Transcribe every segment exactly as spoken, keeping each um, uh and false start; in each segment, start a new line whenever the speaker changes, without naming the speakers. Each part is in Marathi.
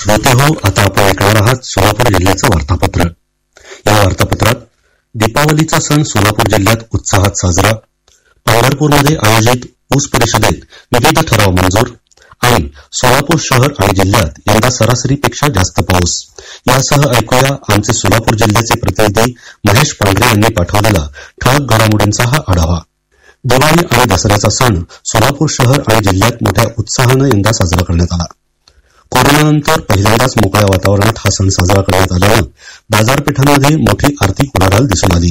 श्रोते हो, आता आपण ऐकणार आहात सोलापूर जिल्ह्याचं वार्तापत्र. या वार्तापत्रात दीपावलीचा सण सोलापूर जिल्ह्यात उत्साहात साजरा, पंढरपूरमध्ये आयोजित ऊस परिषदेत विविध ठराव मंजूर आणि सोलापूर शहर आणि जिल्ह्यात यंदा सरासरीपेक्षा जास्त पाऊस यासह ऐकूया आमचे सोलापूर जिल्ह्याचे प्रतिनिधी महेश पांढरे यांनी पाठवलेला ठळक घडामोडींचा हा आढावा. दिवाळी आणि दसऱ्याचा सण सोलापूर शहर आणि जिल्ह्यात मोठ्या उत्साहानं यंदा साजरा करण्यात आला. कोरोनानंतर पहिल्यांदाच मोकळ्या वातावरणात हा सण साजरा करण्यात आल्यानं बाजारपेठांमध्ये मोठी आर्थिक उलाढाल दिसून आली.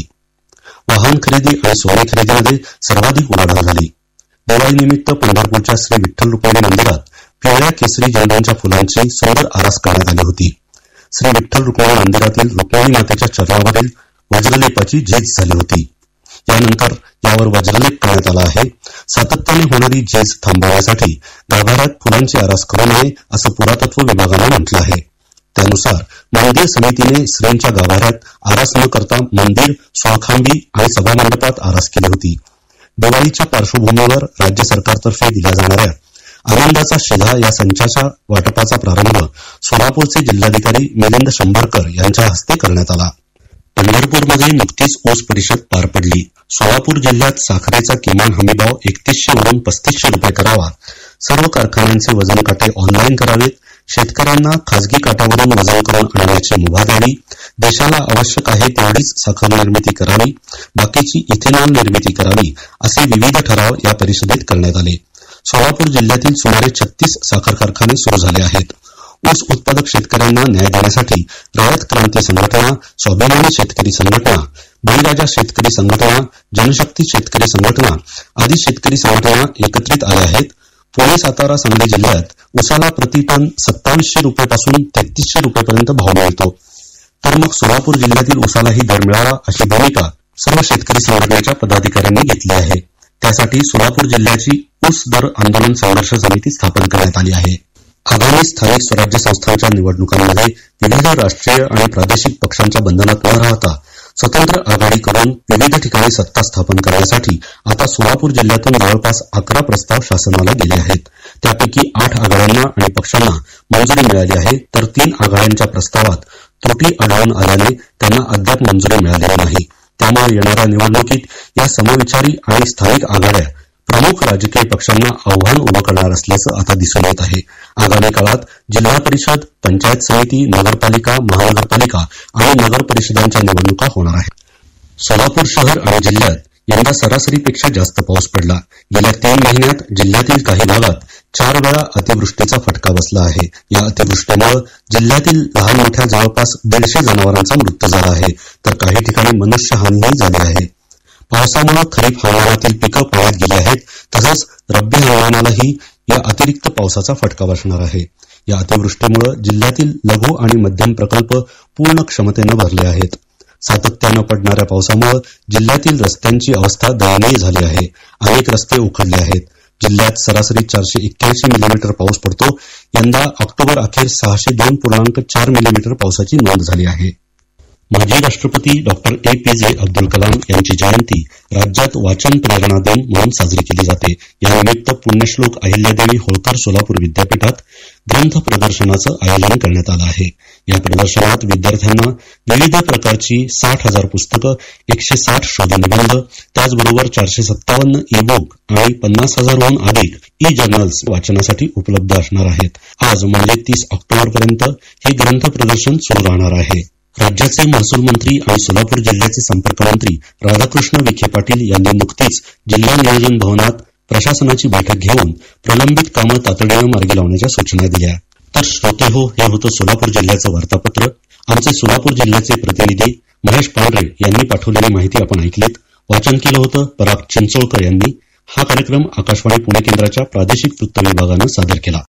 वाहन खरेदी आणि सोने खरेदीमध्ये सर्वाधिक उलाढाल झाली. दिवाळीनिमित्त पंढरपूरच्या श्री विठ्ठल रुक्मिणी मंदिरात पिवळ्या केसरी झेंडूच्या फुलांची सुंदर आरास करण्यात आली होती. श्री विठ्ठल रुक्मिणी मंदिरातील रुक्मिणी मातेच्या चरणावरील वज्रलेपाची झीज झाली होती. यानंतर यावर वज्रलेप करण्यात आला आहे. सातत्याने होणारी झीज थांबवण्यासाठी गाभाऱ्यात फुलांची आरास करू नये असं पुरातत्व विभागानं म्हटलं आहे. त्यानुसार मंदिर समितीने श्रींच्या गाभाऱ्यात आरास न करता मंदिर, स्वाखांबी आणि सभामंडपात आरास केली होती. दिवाळीच्या पार्श्वभूमीवर राज्य सरकारतर्फे दिल्या जाणाऱ्या आनंदाचा शिधा या संचाच्या वाटपाचा प्रारंभ सोलापूरचे जिल्हाधिकारी मिलिंद शंभरकर यांच्या हस्ते करण्यात आला. पंढरपूरमध्ये नुकतीच ऊस परिषद पार पडली. सोलापूर जिल्ह्यात साखरेचा किमान हमीभाव एकतीसशे वरून पस्तीसशे रुपये करावा, सर्व कारखान्यांचे वजन काटे ऑनलाईन करावेत, शेतकऱ्यांना खासगी काटावरून वजन करून आणण्याची मुभा द्यावी, देशाला आवश्यक आहे तेवढीच साखर निर्मिती करावी, बाकीची इथेनॉल निर्मिती करावी असे विविध ठराव या परिषदेत करण्यात आले. सोलापूर जिल्ह्यातील सुमारे छत्तीस साखर कारखाने सुरू झाले आहेत. ऊस उत्पादक शेतकऱ्यांना न्याय देण्यासाठी रयत क्रांती संघटना, स्वाभिमानी शेतकरी संघटना, बळीराजा शेतकरी संघटना, जनशक्ती शेतकरी संघटना आदी शेतकरी संघटना एकत्रित आल्या आहेत. पुणे, सातारा, सांगली जिल्ह्यात ऊसाला प्रति टन सत्तावीसशे रुपयापासून तेहतीसशे रुपयापर्यंत भाव मिळतो. तर मग सोलापूर जिल्ह्यातील ऊसालाही दर मिळावा अशी भूमिका सर्व शेतकरी संघटनेच्या पदाधिकाऱ्यांनी घेतली आहे. त्यासाठी सोलापूर जिल्ह्याची ऊस दर आंदोलन संघर्ष समिती स्थापन करण्यात आली आहे. आगामी स्थानिक स्वराज्य संस्थांच्या निवडणुकांमध्ये विविध राष्ट्रीय आणि प्रादेशिक पक्षांच्या बंधनात न राहता स्वतंत्र आघाडी करून विविध ठिकाणी सत्ता स्थापन करण्यासाठी आता सोलापूर जिल्ह्यातून जवळपास अकरा प्रस्ताव शासनाला गेले आहेत. त्यापैकी आठ आघाड्यांना आणि पक्षांना मंजुरी मिळाली आहे, तर तीन आघाड्यांच्या प्रस्तावात त्रुटी आढळून आल्याने त्यांना अद्याप मंजुरी मिळालेली नाही. त्यामुळे येणाऱ्या निवडणुकीत या समविचारी आणि स्थानिक आघाड्या प्रमुख राजकीय पक्षांना आव्हान उभं करणार असल्याचं आता दिसून येत आहे. आगामी काळात जिल्हा परिषद, पंचायत समिती, नगरपालिका, महानगरपालिका आणि नगर परिषदांच्या निवडणुका होणार आहेत. सोलापूर शहर आणि जिल्ह्यात यंदा सरासरीपेक्षा जास्त पाऊस पडला. गेल्या तीन महिन्यात जिल्ह्यातील काही भागात चार वेळा अतिवृष्टीचा फटका बसला आहे. या अतिवृष्टीमुळे जिल्ह्यातील लहान मोठ्या जवळपास दीडशे जनावरांचा मृत्यू झाला आहे, तर काही ठिकाणी मनुष्यहानीही झाली आहे. पावसामुळे खरीप हंगामातील पिकं पाण्यात गेली आहेत, तसंच रब्बी हंगामालाही या अतिरिक्त पावसाचा फटका बसणार आहे. या अतिवृष्टीमुळे जिल्ह्यातील लघु आणि मध्यम प्रकल्प पूर्ण क्षमतेनं भरले आहेत. सातत्यानं पडणाऱ्या पावसामुळे जिल्ह्यातील रस्त्यांची अवस्था दयनीय झाली आहे. अनेक रस्ते उखडले आहेत. जिल्ह्यात सरासरी चारशे एक्क्याऐंशी मिलीमीटर पाऊस पडतो. यंदा ऑक्टोबर अखेर सहाशे दोन पूर्णांक चार मिलीमीटर पावसाची नोंद झाली आहे. माजी राष्ट्रपती डॉक्टर ए पी जे अब्दुल कलाम यांची जयंती राज्यात वाचन प्रेरणा दिन म्हणून साजरी केली जाते. यानिमित्त पुण्यश्लोक अहिल्यादेवी होळकर सोलापूर विद्यापीठात ग्रंथ प्रदर्शनाचं आयोजन करण्यात आलं आहे. या प्रदर्शनात विद्यार्थ्यांना विविध प्रकारची साठ हजार पुस्तकं, एकशे साठ शोधनिबंध, त्याचबरोबर चारशे सत्तावन्न ई बुक आणि पन्नास हजारहून अधिक ई जर्नल्स वाचनासाठी उपलब्ध असणार आहेत. आज म्हणजे तीस ऑक्टोबरपर्यंत हे ग्रंथ प्रदर्शन सुरू राहणार आहे. राज्याचे महसूल मंत्री आणि सोलापूर जिल्ह्याचे संपर्कमंत्री राधाकृष्ण विखे पाटील यांनी नुकतीच जिल्हा नियोजन भवनात प्रशासनाची बैठक घेऊन प्रलंबित कामं तातडीनं मार्गी लावण्याच्या सूचना दिल्या. तर श्रोते हो, हे होतं सोलापूर जिल्ह्याचं वार्तापत्र. आमचे सोलापूर जिल्ह्याचे प्रतिनिधी महेश पांढरे यांनी पाठवलेली माहिती आपण ऐकलीत. वाचन केलं होतं पराग चिंचोळकर यांनी. हा कार्यक्रम आकाशवाणी पुणे केंद्राच्या प्रादेशिक वृत्त विभागानं सादर केला.